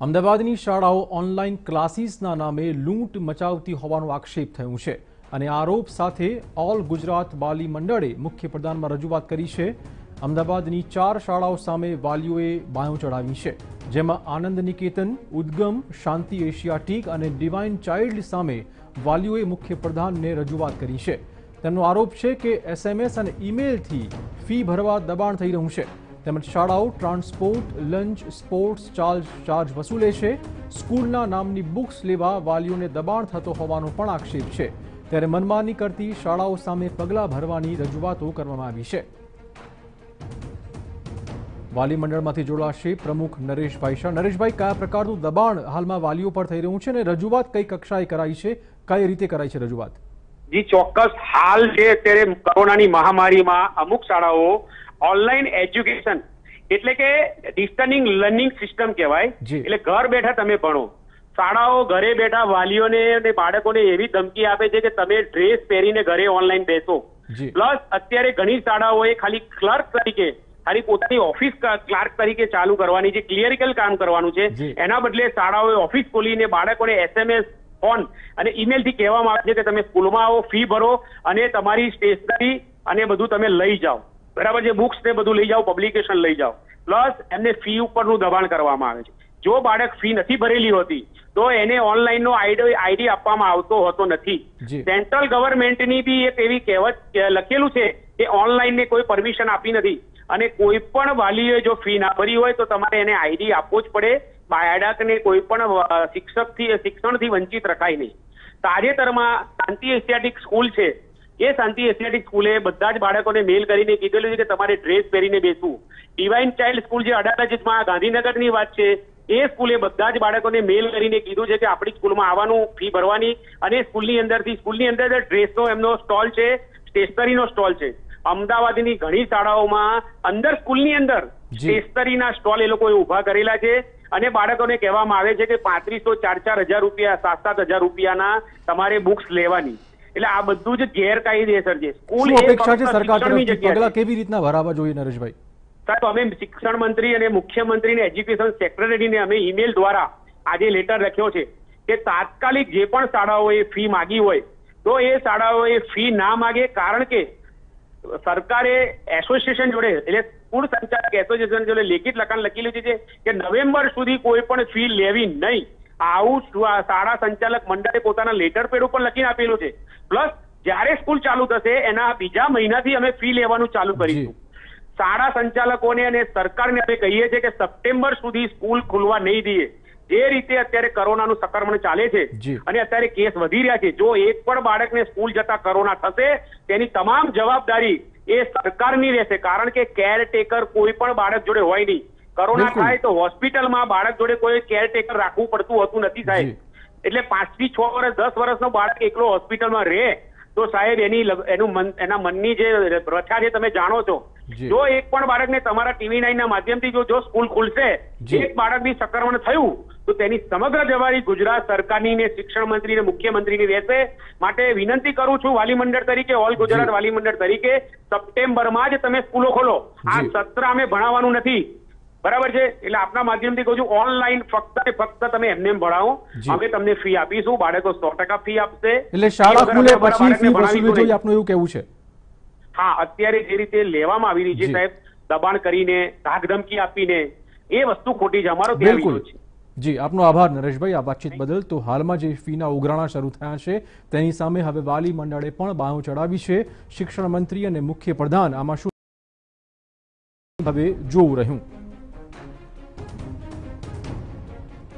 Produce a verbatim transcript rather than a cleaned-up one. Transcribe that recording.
અમદાવાદની શાળાઓ ઓનલાઈન ક્લાસીસના નામે લૂંટ મચાવતી હોવાનો આક્ષેપ થયો છે અને આરોપ સાથે ઓલ ગુજરાત વાલી મંડળે મુખ્ય પ્રધાનમાં રજૂઆત કરી છે। અમદાવાદની ચાર શાળાઓ સામે વાલીઓએ બાયો ચડાવી છે, જેમાં આનંદ નિકેતન, ઉદ્ગમ, શાંતિ એશિયાટિક અને ડિવાઇન ચાઇલ્ડ સામે વાલીઓએ મુખ્ય પ્રધાનને રજૂઆત કરી છે। તેમનો આરોપ છે કે એસએમએસ અને ઈમેલથી ફી ભરવા દબાણ થઈ રહ્યું છે, તેમજ શાળાઓ transport, lunch, sports charge charge વસૂલે છે। સ્કૂલના નામની બુક્સ લેવા વાલીઓને દબાણ થતો હોવાનો પણ આક્ષેપ છે, ત્યારે મનમાની કરતી શાળાઓ સામે પગલાં ભરવાની રજૂઆતો કરવામાં આવી છે। વાલી મંડળમાંથી જોડાશે પ્રમુખ નરેશભાઈ શાહ। નરેશભાઈ, કયા પ્રકારનું દબાણ હાલમાં વાલીઓ પર થઈ રહ્યું છે અને રજૂઆત કઈ કક્ષાએ કરાઈ છે, કઈ રીતે કરાઈ છે રજૂઆત? જી ચોક્કસ, હાલ જે અત્યારે કોરોનાની મહામારીમાં અમુક શાળાઓ ઓનલાઈન એજ્યુકેશન એટલે કે ડિસ્ટન્સિંગ લર્નિંગ સિસ્ટમ કહેવાય, એટલે ઘર બેઠા તમે ભણો। શાળાઓ ઘરે બેઠા વાલીઓને અને બાળકોને એવી ધમકી આપે છે કે તમે ડ્રેસ પહેરીને ઘરે ઓનલાઈન બેસો। પ્લસ અત્યારે ઘણી શાળાઓએ ખાલી ક્લર્ક તરીકે ખાલી પોતાની ઓફિસ ક્લાર્ક તરીકે ચાલુ કરવાની છે, ક્લિયરિકલ કામ કરવાનું છે, એના બદલે શાળાઓએ ઓફિસ ખોલીને બાળકોને એસએમએસ, ફોન અને ઈમેલ થી કહેવામાં આવે છે કે તમે સ્કૂલમાં આવો, ફી ભરો અને તમારી સ્ટેશનરી અને બધું તમે લઈ જાઓ, બરાબર છે, બુક્સ ને બધું લઈ જાઓ, પબ્લિકેશન લઈ જાઓ। પ્લસ એમને ફી ઉપરનું દબાણ કરવામાં આવે છે। જો બાળક ફી નથી ભરેલી હોતી તો એને ઓનલાઈન નો આઈડી આઈડી આપવામાં આવતો હોતો નથી। સેન્ટ્રલ ગવર્મેન્ટની બી એક એવી કહેવત લખેલું છે કે ઓનલાઈન ને કોઈ પરમિશન આપી નથી અને કોઈ પણ વાલીએ જો ફી ના ભરી હોય તો તમારે એને આઈડી આપવો જ પડે। બાળકને કોઈ પણ શિક્ષકથી શિક્ષણથી વંચિત રખાય નહીં। તાજેતરમાં શાંતિ એશિયાટિક સ્કૂલ છે, એ શાંતિ એશિયાટિક સ્કૂલે બધા જ બાળકોને મેલ કરીને કીધેલું છે કે તમારે ડ્રેસ પહેરીને બેસવું। ડિવાઇન ચાઇલ્ડ સ્કૂલ જે અડાલજમાં ગાંધીનગરની વાત છે, એ સ્કૂલે બધા જ બાળકોને મેલ કરીને કીધું છે કે આપણી સ્કૂલમાં આવવાનું, ફી ભરવાની અને સ્કૂલની અંદરથી સ્કૂલની અંદર ડ્રેસનો એમનો સ્ટોલ છે, સ્ટેશનરીનો સ્ટોલ છે। અમદાવાદની ઘણી શાળાઓમાં અંદર સ્કૂલની અંદર સ્ટેશનરીના સ્ટોલ એ લોકોએ ઉભા કરેલા છે અને બાળકોને કહેવામાં આવે છે કે પાંત્રીસો ચાર ચાર હજાર રૂપિયા સાત સાત હજાર રૂપિયાના તમારે બુક્સ લેવાની। એટલે આ બધું જ ગેરકાયદેસર છે। સ્કૂલ અપેક્ષા છે સરકાર તરફથી પગલાં કેવી રીતના ભરાવા જોઈએ નરેશભાઈ? સાહેબ, અમે શિક્ષણ મંત્રી અને મુખ્યમંત્રીને એજ્યુકેશન સેક્રેટરીને અમે ઈમેલ દ્વારા આજે લેટર લખ્યો છે કે તાત્કાલિક જે પણ શાળાઓએ ફી માગી હોય તો એ શાળાઓએ ફી ના માગે, કારણ કે સરકારે એસોસિએશન જોડે એટલે સ્કૂલ સંચાલક એસોસિએશન જોડે લેખિત લખાણ લખેલું છે કે નવેમ્બર સુધી કોઈ પણ ફી લેવી નહીં। આવું શાળા સંચાલક મંડળે પોતાના લેટર પેડ ઉપર લખીને આપેલું છે। પ્લસ જ્યારે સ્કૂલ ચાલુ થશે એના બીજા મહિનાથી અમે ફી લેવાનું ચાલુ કરીશું। શાળા સંચાલકોને અને સરકારને અમે કહીએ છીએ કે સપ્ટેમ્બર સુધી સ્કૂલ ખુલવા નહીં દઈએ। જે રીતે અત્યારે કોરોનાનું સંક્રમણ ચાલે છે અને અત્યારે કેસ વધી રહ્યા છે, જો એક પણ બાળકને સ્કૂલ જતા કોરોના થશે તેની તમામ જવાબદારી એ સરકારની રહેશે, કારણ કે કેરટેકર કોઈ પણ બાળક જોડે હોય નહીં। કોરોના થાય તો હોસ્પિટલમાં બાળક જોડે કોઈ કેરટેકર રાખવું પડતું હોતું નથી સાહેબ। એટલે પાંચ થી છ વર્ષ દસ વર્ષનો બાળક એકલો હોસ્પિટલમાં રહે તો સાહેબ એની એનું મન એના મનની જે રચા છે તમે જાણો છો। જો એક પણ બાળકને તમારા ટીવી નાઇન ના માધ્યમથી જો જો સ્કૂલ ખુલશે, એક બાળકની સંક્રમણ થયું તો તેની સમગ્ર જવાબદારી ગુજરાત સરકારની ને શિક્ષણ મંત્રી ને મુખ્યમંત્રીની રહેશે। માટે વિનંતી કરું છું વાલી મંડળ તરીકે, ઓલ ગુજરાત વાલી મંડળ તરીકે, સપ્ટેમ્બરમાં જ તમે સ્કૂલો ખોલો। આ સત્ર અમે ભણાવવાનું નથી, બરાબર છે? એટલે આપના માધ્યમથી કહું છું, ઓનલાઈન ફક્ત ને ફક્ત તમે એમને એમ ભણાવો, અમે તમને ફી આપીશું, બાળકો સો ટકા ફી આપશે। એટલે શાળા ખુલે પછી ફી વસૂલવી જોઈએ આપનું એવું કહેવું છે? હા, અત્યારે જે રીતે લેવામાં આવી રહી છે સાહેબ, દબાણ કરીને, ધાક ધમકી આપીને, એ વસ્તુ ખોટી છે। અમારો ત્યાં વિરોધ છે। જી, આપનો આભાર નરેશભાઈ આ વાતચીત બદલ। તો હાલમાં જે ફીના ઉઘરાણા શરૂ થયા છે તેની સામે હવે વાલી મંડળે પણ બાયો ચડાવી છે। શિક્ષણ મંત્રી અને મુખ્ય પ્રધાન આમાં શું હવે જોવું રહ્યું।